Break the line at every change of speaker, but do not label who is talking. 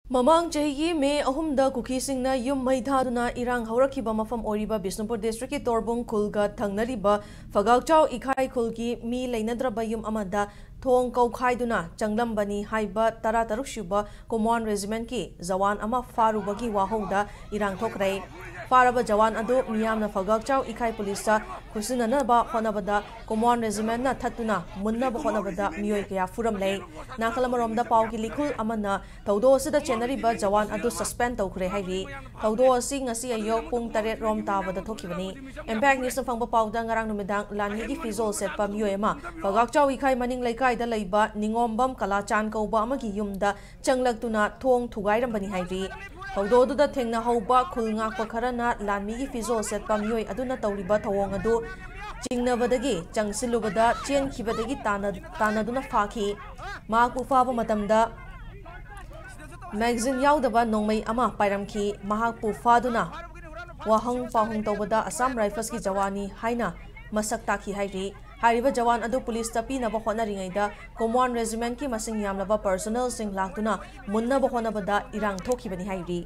Mamang Chahi May Ahumda Kuki Singna Yum Maidaduna Erang Haurakiba Mafam Oriba Bisnupur District Torbung Kulga Tangnariba Fagakchau Ikai Kulgi Mi Lainadraba Yum Amada Thong Thok-Khre Changlambani Haiba Tara Tarushuba Kumaon Regiment Ki Jawan Ama Pharubagi Wahouda Erang Thok-Khre Faraba Jawan Ado Miyamna Fagakchau Ikai Polisa Kusinanaba Honabada Kumaon Regiment Na Tatuna Munna Honabada Miyoi Kaya Furamlay Nakalamaromda Pauki Likul Amana Taudo Sida Chenariba Jawan Ado suspend Thok-Khre Hairi Taudo Asi Ngasi Ayok Pung Taret Rom Tabada Thokibani Impact News Fangba Pauda Ngarang Numidang Lani Fizol Setpa Miyoi Fagakchau Ikai Maning Laikai da Laiba Ningombam Kalachan Kauba Amagi Yumda Changlaktuna Thong Thugairam Hairi Taudo da Tengna Hauba Kulngak Pakarana Lani Fizol Setpa Miyoi Aduna Tauriba Tawong Ado Jingnabadagi Changsilubada Chen Kibadagi Tanaduna Faki Maku Faba Matamda Magazine Yaudaba Nongmai Ama Pairamki Mahapu Faduna Wahang Pahung Tobada Assam Rifles Ki Jawani Haina Masak Taki Hairi Hariba Jawan Ado Police Tapi na Bahona Ringaida Kumaon Regiment Ki Masing Yamlaba Personnel Sing Laktuna Munna Bahona Bada Erang Thokibani Hairi